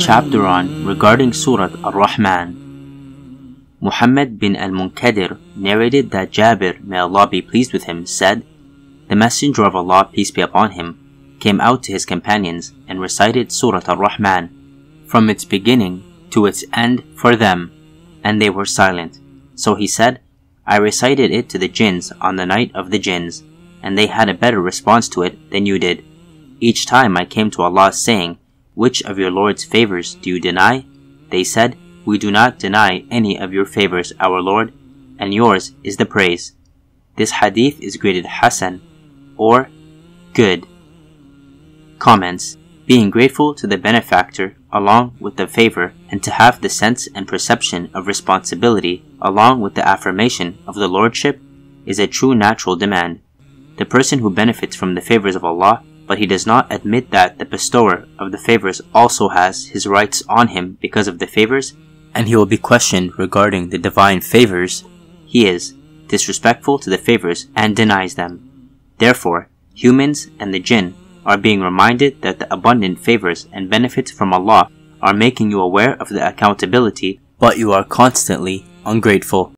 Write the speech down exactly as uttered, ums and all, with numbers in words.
Chapter on regarding Surat Ar-Rahman. Muhammad bin al-Munkadir narrated that Jabir, may Allah be pleased with him, said, "The Messenger of Allah, peace be upon him, came out to his companions and recited Surat Ar-Rahman from its beginning to its end for them, and they were silent. So he said, I recited it to the jinns on the night of the jinns, and they had a better response to it than you did. Each time I came to Allah saying, Which of your Lord's favors do you deny? They said, We do not deny any of your favors, our Lord, and yours is the praise." This hadith is graded Hasan, or good. Comments: being grateful to the benefactor along with the favor, and to have the sense and perception of responsibility along with the affirmation of the Lordship, is a true natural demand. The person who benefits from the favors of Allah, but he does not admit that the bestower of the favors also has his rights on him because of the favors, and he will be questioned regarding the divine favors, he is disrespectful to the favors and denies them. Therefore, humans and the jinn are being reminded that the abundant favors and benefits from Allah are making you aware of the accountability, but you are constantly ungrateful.